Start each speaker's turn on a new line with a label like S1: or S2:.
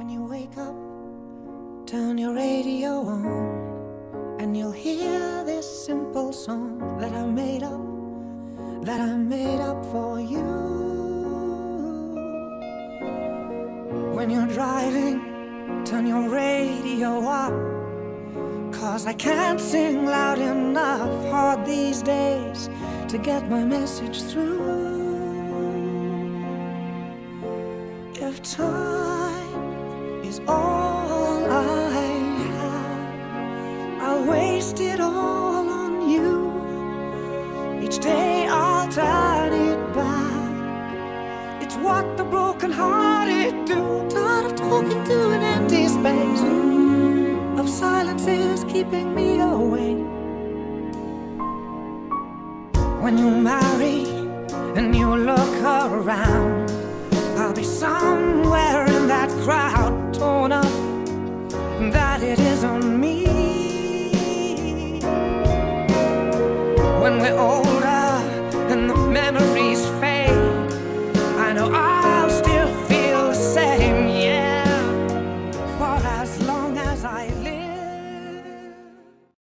S1: When you wake up, turn your radio on, and you'll hear this simple song that I made up for you. When you're driving, turn your radio up, 'cause I can't sing loud enough. Hard these days to get my message through. If time is all I have, I'll waste it all on you. Each day I'll turn it back. It's what the broken-hearted do. Tired of talking to an empty space, of silences keeping me awake. When you marry and you look around, I'll be somewhere in that crowd, torn up that it isn't me. When we're all